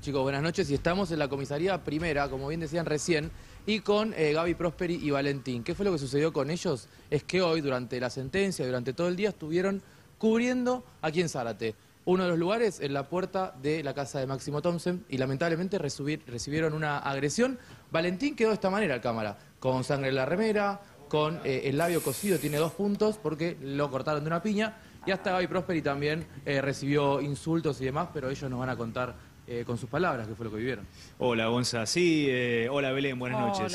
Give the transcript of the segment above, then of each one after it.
Chicos, buenas noches. Y estamos en la comisaría primera, como bien decían recién, y con Gaby Prosperi y Valentín. ¿Qué fue lo que sucedió con ellos? Es que hoy, durante la sentencia, durante todo el día, estuvieron cubriendo aquí en Zárate. Uno de los lugares en la puerta de la casa de Máximo Thompson y lamentablemente recibieron una agresión. Valentín quedó de esta manera al cámara, con sangre en la remera, con el labio cosido, tiene 2 puntos porque lo cortaron de una piña. Y hasta Gaby Prosperi también recibió insultos y demás, pero ellos nos van a contar con sus palabras qué fue lo que vivieron. Hola, Gonza. Sí, hola, Belén, buenas noches.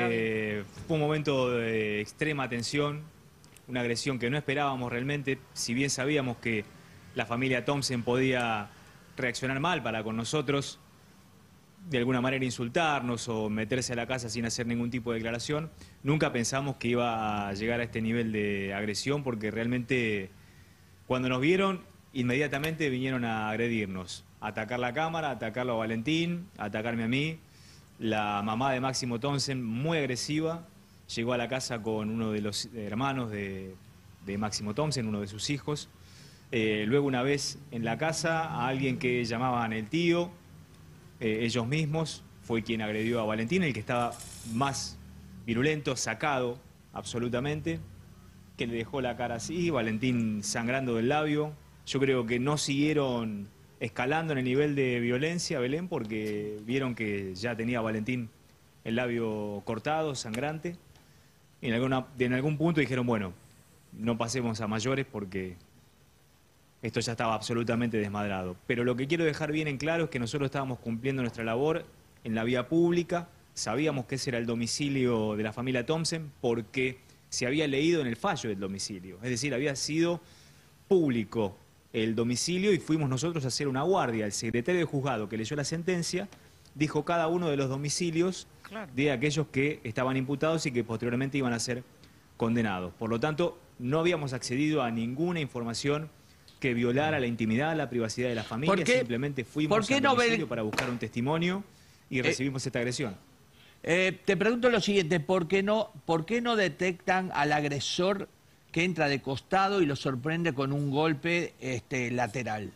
Fue un momento de extrema tensión, una agresión que no esperábamos realmente, si bien sabíamos que la familia Thompson podía reaccionar mal para con nosotros, de alguna manera insultarnos o meterse a la casa sin hacer ningún tipo de declaración. Nunca pensamos que iba a llegar a este nivel de agresión porque realmente cuando nos vieron inmediatamente vinieron a agredirnos, a atacar la cámara, a atacarlo a Valentín, a atacarme a mí. La mamá de Máximo Thompson, muy agresiva, llegó a la casa con uno de los hermanos de Máximo Thompson, uno de sus hijos. Luego una vez en la casa a alguien que llamaban el tío, ellos mismos, fue quien agredió a Valentín, el que estaba más virulento, sacado absolutamente, que le dejó la cara así, Valentín sangrando del labio. Yo creo que no siguieron escalando en el nivel de violencia, Belén, porque vieron que ya tenía Valentín el labio cortado, sangrante. Y en algún punto dijeron, bueno, no pasemos a mayores porque esto ya estaba absolutamente desmadrado. Pero lo que quiero dejar bien en claro es que nosotros estábamos cumpliendo nuestra labor en la vía pública. Sabíamos que ese era el domicilio de la familia Thompson porque se había leído en el fallo del domicilio. Es decir, había sido público el domicilio y fuimos nosotros a hacer una guardia. El secretario de juzgado que leyó la sentencia dijo cada uno de los domicilios de aquellos que estaban imputados y que posteriormente iban a ser condenados. Por lo tanto, no habíamos accedido a ninguna información que violara la intimidad, la privacidad de la familia. Simplemente fuimos al domicilio para buscar un testimonio y recibimos esta agresión. Te pregunto lo siguiente, ¿por qué no detectan al agresor que entra de costado y lo sorprende con un golpe lateral?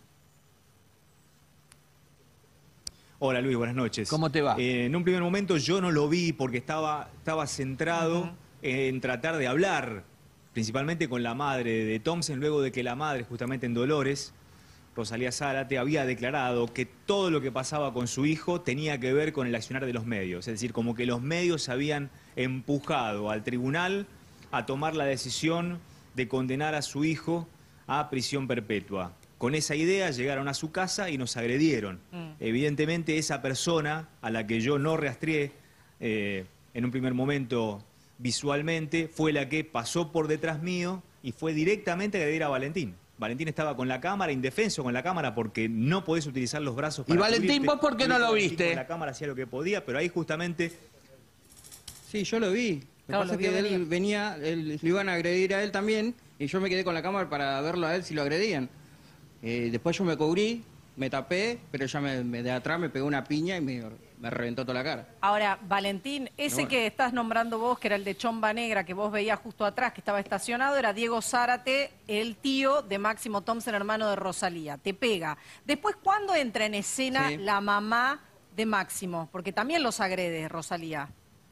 Hola Luis, buenas noches. ¿Cómo te va? En un primer momento yo no lo vi porque estaba centrado en tratar de hablar, principalmente con la madre de Thompson, luego de que la madre, justamente en Dolores, Rosalía Zárate, había declarado que todo lo que pasaba con su hijo tenía que ver con el accionar de los medios. Es decir, como que los medios habían empujado al tribunal a tomar la decisión de condenar a su hijo a prisión perpetua. Con esa idea llegaron a su casa y nos agredieron. Evidentemente esa persona, a la que yo no rastreé en un primer momento visualmente, fue la que pasó por detrás mío y fue directamente a agredir a Valentín. Valentín estaba con la cámara, indefenso con la cámara, porque no podés utilizar los brazos para ¿Y Valentín, cubrirte. vos por qué no lo viste? Con la cámara hacía lo que podía, pero ahí justamente... Sí, yo lo vi. Lo que pasa es que él venía, lo iban a agredir a él también, y yo me quedé con la cámara para verlo a él si lo agredían. Después yo me cubrí, me tapé, pero ya de atrás me pegó una piña y me reventó toda la cara. Ahora, Valentín, ese que estás nombrando vos, que era el de Chomba Negra, que vos veías justo atrás, que estaba estacionado, era Diego Zárate, el tío de Máximo Thompson, hermano de Rosalía. Te pega. Después, ¿cuándo entra en escena la mamá de Máximo? Porque también los agrede, Rosalía.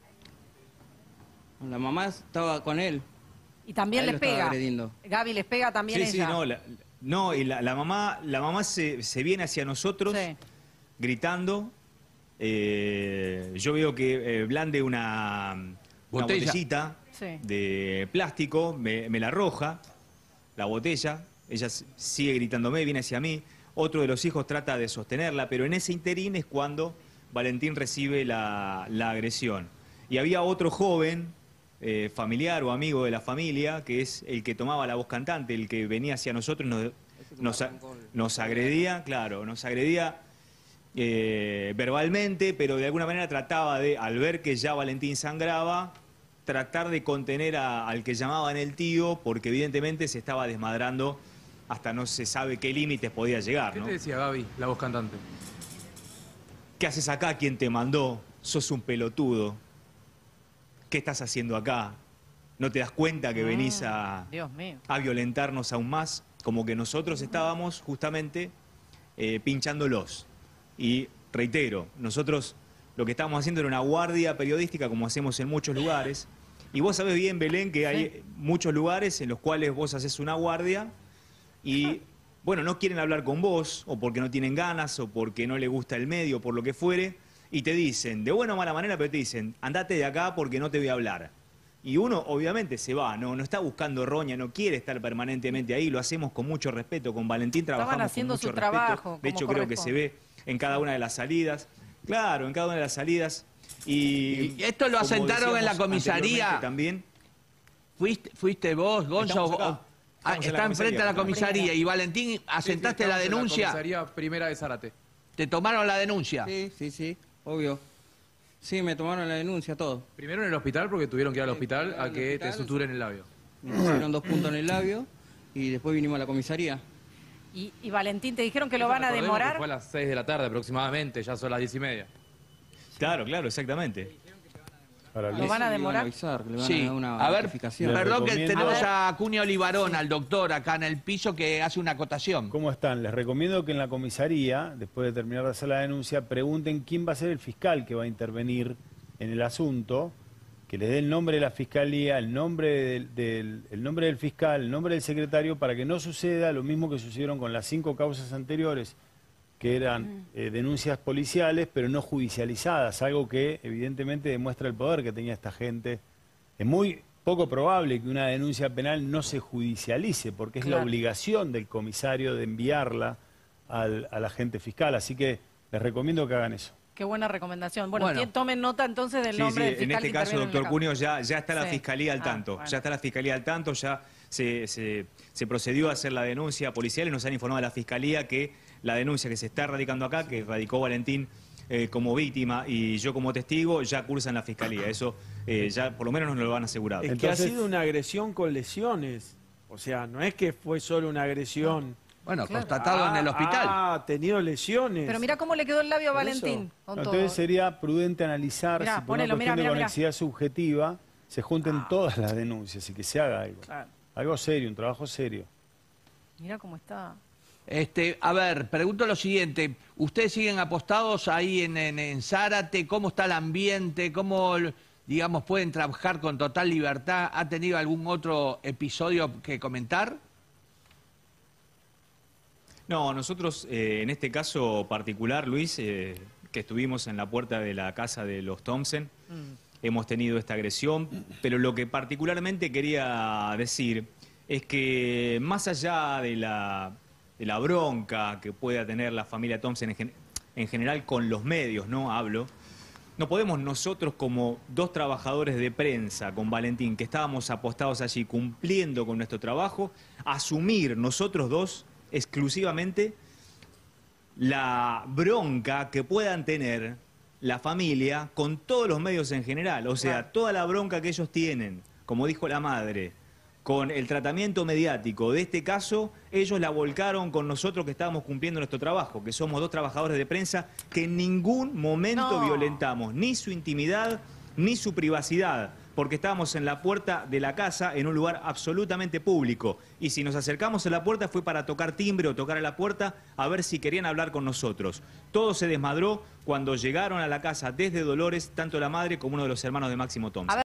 La mamá estaba con él. Y también les pega. Gaby les pega también ella. Sí, no, y la mamá se viene hacia nosotros gritando. Yo veo que blande una botellita de plástico, me la arroja, la botella. Ella sigue gritándome, viene hacia mí. Otro de los hijos trata de sostenerla, pero en ese interín es cuando Valentín recibe la agresión. Y había otro joven, familiar o amigo de la familia, que es el que tomaba la voz cantante, el que venía hacia nosotros y nos agredía, claro, nos agredía verbalmente, pero de alguna manera trataba de, al ver que ya Valentín sangraba, tratar de contener al que llamaban el tío, porque evidentemente se estaba desmadrando hasta no se sabe qué límites podía llegar, ¿no? ¿Qué te decía Gaby, la voz cantante? ¿Qué haces acá? ¿Quién te mandó? Sos un pelotudo. ¿Qué estás haciendo acá? ¿No te das cuenta que venís a violentarnos aún más? Como que nosotros estábamos justamente pinchándolos. Y reitero, nosotros lo que estábamos haciendo era una guardia periodística como hacemos en muchos lugares. Y vos sabés bien, Belén, que hay muchos lugares en los cuales vos haces una guardia y, bueno, no quieren hablar con vos, o porque no tienen ganas, o porque no les gusta el medio, por lo que fuere, y te dicen, de buena o mala manera, pero te dicen, andate de acá porque no te voy a hablar. Y uno, obviamente, se va, no está buscando roña, no quiere estar permanentemente ahí, lo hacemos con mucho respeto, con Valentín trabajamos haciendo con mucho su trabajo, respeto. De hecho, creo que se ve en cada una de las salidas. Claro, en cada una de las salidas. ¿Y esto lo asentaron en la comisaría? También. ¿Fuiste vos, Gonzo? Está enfrente de la comisaría. ¿Y Valentín, asentaste la denuncia? En la comisaría primera de Zárate. ¿Te tomaron la denuncia? Sí, obvio. Sí, me tomaron la denuncia, todo. Primero en el hospital, porque tuvieron que ir al hospital a que te suturen el labio. Me pusieron 2 puntos en el labio y después vinimos a la comisaría. Y Valentín, ¿te dijeron que lo van a demorar? Que fue a las 6 de la tarde aproximadamente, ya son las 10:30. Claro, exactamente. ¿Lo van a demorar? Sí. A ver, perdón que tenemos a Acuña Olivarón, al doctor, acá en el piso, que hace una acotación. ¿Cómo están? Les recomiendo que en la comisaría, después de terminar de hacer la denuncia, pregunten quién va a ser el fiscal que va a intervenir en el asunto, que les dé el nombre de la fiscalía, el nombre del fiscal, el nombre del secretario, para que no suceda lo mismo que sucedieron con las 5 causas anteriores, que eran denuncias policiales, pero no judicializadas, algo que evidentemente demuestra el poder que tenía esta gente. Es muy poco probable que una denuncia penal no se judicialice, porque es la obligación del comisario de enviarla al agente fiscal, así que les recomiendo que hagan eso. Qué buena recomendación. Bueno, tomen nota entonces del nombre del fiscal. En este caso, doctor Cuneo, ya está la fiscalía al tanto. Bueno. Ya está la fiscalía al tanto, ya se procedió a hacer la denuncia policial y nos han informado de la fiscalía que la denuncia que se está radicando acá, que radicó Valentín como víctima y yo como testigo, ya cursa en la fiscalía. Eso ya por lo menos nos lo van asegurado. Es que ha sido una agresión con lesiones. O sea, no es que fue solo una agresión. Bueno, constatado en el hospital. Ha tenido lesiones. Pero mira cómo le quedó el labio a Valentín. Con todo. Entonces sería prudente analizar si por una cuestión de conexidad subjetiva se junten todas las denuncias y que se haga algo. Algo serio, un trabajo serio. Mira cómo está. A ver, pregunto lo siguiente. ¿Ustedes siguen apostados ahí en Zárate? ¿Cómo está el ambiente? ¿Cómo, digamos, pueden trabajar con total libertad? ¿Ha tenido algún otro episodio que comentar? No, nosotros en este caso particular, Luis, que estuvimos en la puerta de la casa de los Thompson, hemos tenido esta agresión, pero lo que particularmente quería decir es que más allá de la bronca que pueda tener la familia Thompson en general con los medios, no podemos nosotros como 2 trabajadores de prensa con Valentín, que estábamos apostados allí cumpliendo con nuestro trabajo, asumir nosotros 2 exclusivamente la bronca que puedan tener la familia con todos los medios en general. O sea, toda la bronca que ellos tienen, como dijo la madre, con el tratamiento mediático de este caso, ellos la volcaron con nosotros que estábamos cumpliendo nuestro trabajo, que somos 2 trabajadores de prensa que en ningún momento violentamos ni su intimidad ni su privacidad, porque estábamos en la puerta de la casa en un lugar absolutamente público. Y si nos acercamos a la puerta fue para tocar timbre o tocar a la puerta a ver si querían hablar con nosotros. Todo se desmadró cuando llegaron a la casa desde Dolores, tanto la madre como uno de los hermanos de Máximo Thompson.